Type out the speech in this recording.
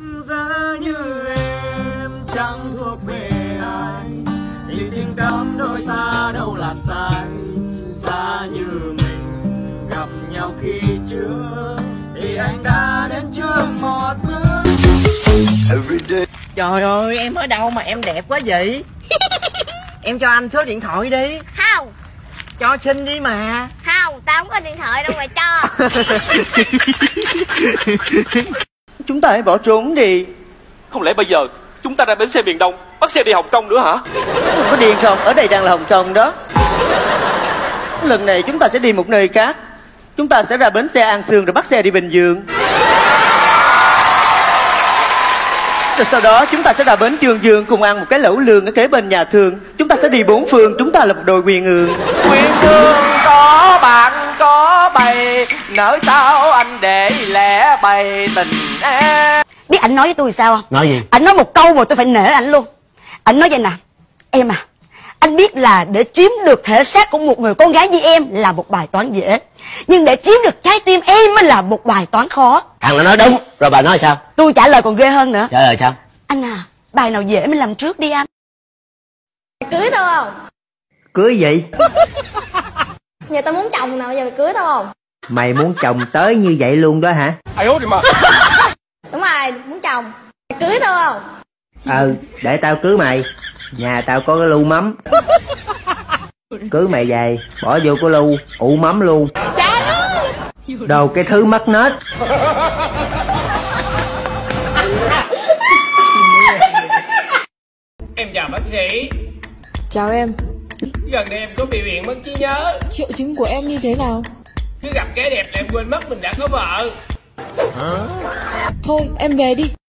Giá như em chẳng thuộc về ai thì tình cảm đôi ta đâu là sai. Giá như mình gặp nhau khi trước thì anh đã đến trước một bước. Trời ơi, em ở đâu mà em đẹp quá vậy? Em cho anh số điện thoại đi. Không. Cho xin đi mà. Không, tao không có điện thoại đâu mà cho. Chúng ta hãy bỏ trốn đi. Không lẽ bây giờ chúng ta ra bến xe miền Đông bắt xe đi Hồng Kông nữa hả? Không có điên không? Ở đây đang là Hồng Kông đó. Lần này chúng ta sẽ đi một nơi khác. Chúng ta sẽ ra bến xe An Sương rồi bắt xe đi Bình Dương. Rồi sau đó chúng ta sẽ ra bến Chương Dương cùng ăn một cái lẩu lương ở kế bên nhà thương. Chúng ta sẽ đi bốn phương, chúng ta là một đôi quyền ương. Quyền ương có bạn có bầy, nỡ sao anh để lẽ bày tình em. Biết ảnh nói với tôi sao không? Nói gì? Ảnh nói một câu mà tôi phải nể ảnh luôn. Ảnh nói vậy nè: em à, anh biết là để chiếm được thể xác của một người con gái như em là một bài toán dễ, nhưng để chiếm được trái tim em mới là một bài toán khó. Thằng nó nói đúng. Rồi bà nói sao? Tôi trả lời còn ghê hơn nữa. Trả lời sao? Anh à, bài nào dễ mình làm trước đi anh. Cưới tao không? Cưới gì? Giờ tao muốn chồng nào, giờ mày cưới tao không? Mày muốn chồng tới như vậy luôn đó hả? Ai hốt đi mà. Đúng rồi, muốn chồng. Mày cưới tao không? Để tao cưới mày. Nhà tao có cái lu mắm. Cưới mày về, bỏ vô cái lu, ủ mắm luôn. Đồ cái thứ mắc nết. Em chào bác sĩ. Chào em. Gần đây em có biểu hiện mất trí nhớ. Triệu chứng của em như thế nào? Cứ gặp cái đẹp là em quên mất mình đã có vợ. Thôi em về đi.